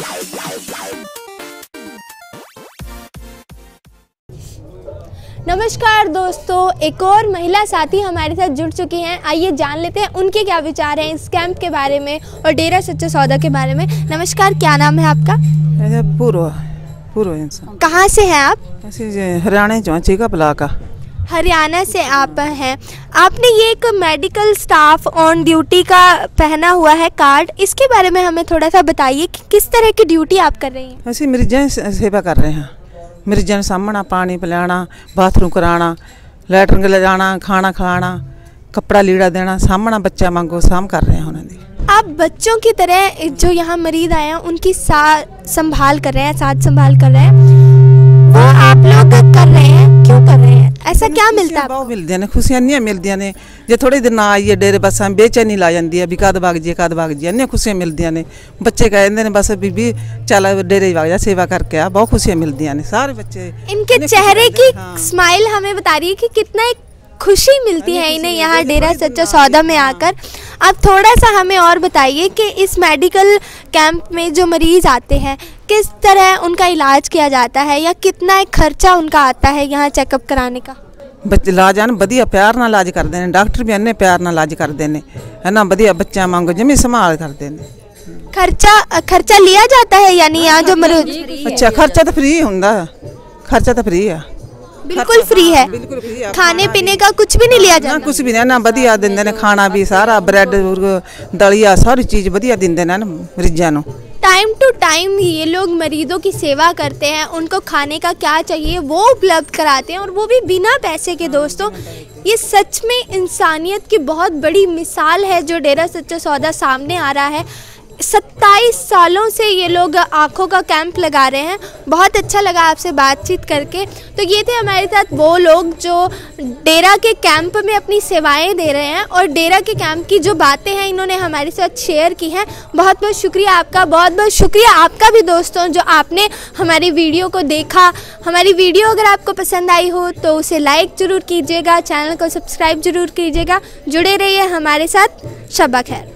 नमस्कार दोस्तों, एक और महिला साथी हमारे साथ जुड़ चुकी हैं। आइए जान लेते हैं उनके क्या विचार हैं इस कैंप के बारे में और डेरा सच्चा सौदा के बारे में। नमस्कार, क्या नाम है आपका? पूर्व इंसान। कहाँ से हैं आप? हरियाणा चौंचीका ब्लॉक। हरियाणा से आप हैं। आपने ये एक मेडिकल स्टाफ ऑन ड्यूटी का पहना हुआ है कार्ड, इसके बारे में हमें थोड़ा सा बताइए कि किस तरह की ड्यूटी आप कर रही हैं? ऐसे मरीजों की सेवा कर रहे हैं। मरीजों ने सामना, पानी पिलाना, बाथरूम कराना, लैटरिन ले जाना, खाना खिलाना, कपड़ा लीड़ा देना, सामना बच्चा मांगो साम कर रहे हैं उन्होंने। आप बच्चों की तरह जो यहाँ मरीज आए हैं उनकी संभाल कर रहे हैं, साथ संभाल कर रहे हैं, वो आप लोग कर रहे हैं, क्यों कर रहे हैं? ऐसा क्या मिलता है? बहुत मिलती ने खुशियां नहीं मिलती ने। जो थोड़े दिन ना आइए डेरे बस बेचैनी ला जाती है भी कद भाग जी अन्य खुशियां मिलती ने। बच्चे कहते हैं बस बीबी चल डेरे भाग जा, सेवा करके आ। बहुत खुशियां मिलती ने सारे बच्चे। इनके चेहरे की स्माइल हमें बता रही है कि कितना एक खुशी मिलती है इन्हें यहाँ डेरा सच्चा सौदा में आकर। आप थोड़ा सा हमें और बताइए कि इस मेडिकल कैंप में जो मरीज़ आते हैं किस तरह उनका इलाज किया जाता है या कितना एक खर्चा उनका आता है यहाँ चेकअप कराने का? बच्चे इलाज आन बढ़िया प्यार ना इलाज करते हैं, डॉक्टर भी अन्य प्यार ना इलाज करते हैं, है ना। बढ़िया बच्चा मांगो जमी संभाल करते हैं। खर्चा लिया जाता है यानी यहाँ जो मरीज? अच्छा, खर्चा तो फ्री होंगे, खर्चा तो फ्री है, बिल्कुल फ्री है। बिल्कुल फ्री है। खाने पीने का कुछ भी नहीं लिया जाता? कुछ भी नहीं ना, बढ़िया देंगे ने खाना भी सारा, ब्रेड दलिया सारी चीज़ बढ़िया देंगे ना मरीजों को। टाइम टू टाइम ये लोग मरीजों की सेवा करते हैं, उनको खाने का क्या चाहिए वो उपलब्ध कराते हैं और वो भी बिना पैसे के। दोस्तों, ये सच में इंसानियत की बहुत बड़ी मिसाल है जो डेरा सच्चा सौदा सामने आ रहा है। 27 सालों से ये लोग आँखों का कैंप लगा रहे हैं। बहुत अच्छा लगा आपसे बातचीत करके। तो ये थे हमारे साथ वो लोग जो डेरा के कैंप में अपनी सेवाएं दे रहे हैं और डेरा के कैंप की जो बातें हैं इन्होंने हमारे साथ शेयर की हैं। बहुत बहुत शुक्रिया आपका, बहुत बहुत शुक्रिया आपका भी दोस्तों जो आपने हमारी वीडियो को देखा। हमारी वीडियो अगर आपको पसंद आई हो तो उसे लाइक ज़रूर कीजिएगा, चैनल को सब्सक्राइब ज़रूर कीजिएगा। जुड़े रहिए हमारे साथ। शब्बा खैर।